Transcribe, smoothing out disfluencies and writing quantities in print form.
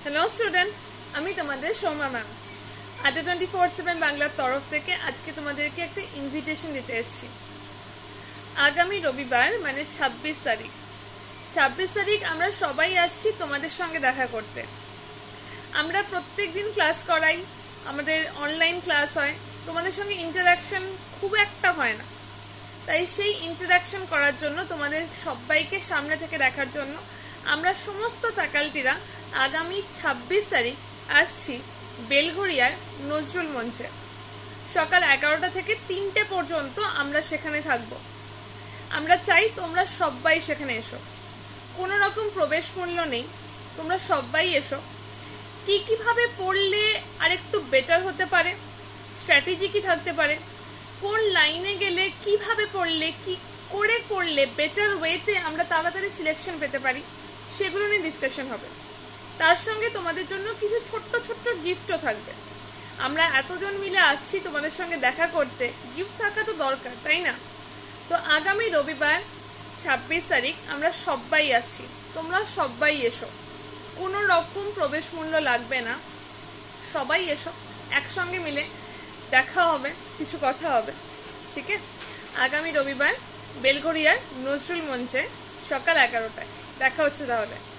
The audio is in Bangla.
হ্যালো স্টুডেন্ট, আমি তোমাদের সৌম্যা ম্যাম। আড্ডা 24/7 বাংলার তরফ থেকে আজকে তোমাদেরকে একটা ইনভিটেশন দিতে এসেছি। আগামী রবিবার মানে 26 তারিখ আমরা সবাই আসছি তোমাদের সঙ্গে দেখা করতে। আমরা প্রত্যেক দিন ক্লাস করাই, আমাদের অনলাইন ক্লাস হয়, তোমাদের সঙ্গে ইন্টারাকশন খুব একটা হয় না। তাই সেই ইন্টারাকশন করার জন্য, তোমাদের সবাইকে সামনে থেকে দেখার জন্য আমরা সমস্ত ফ্যাকাল্টিরা আগামী 26 তারিখ আসছি বেলঘড়িয়ার নজরুল মঞ্চে। সকাল 11টা থেকে 3টে পর্যন্ত আমরা সেখানে থাকব। আমরা চাই তোমরা সবাই সেখানে এসো। কোনো রকম প্রবেশ মূল্য নেই, তোমরা সবাই এসো। কীভাবে পড়লে আর একটু বেটার হতে পারে, স্ট্র্যাটেজি কি থাকতে পারে, কোন লাইনে গেলে কিভাবে পড়লে, কি করে পড়লে বেটার ওয়েতে আমরা তাড়াতাড়ি সিলেকশন পেতে পারি, সেগুলো নিয়ে ডিসকাশন হবে। তার সঙ্গে তোমাদের জন্য কিছু ছোট্ট ছোট্ট গিফটও থাকবে। আমরা এতজন মিলে আসছি তোমাদের সঙ্গে দেখা করতে, গিফট থাকা তো দরকার, তাই না? তো আগামী রবিবার 26 তারিখ আমরা সবাই আসছি, তোমরা সবাই এসো। কোনো রকম প্রবেশ মূল্য লাগবে না, সবাই এসো, একসঙ্গে মিলে দেখা হবে, কিছু কথা হবে, ঠিক আছে? আগামী রবিবার বেলঘড়িয়ার নজরুল মঞ্চে সকাল 11টায় দেখা হচ্ছে তাহলে।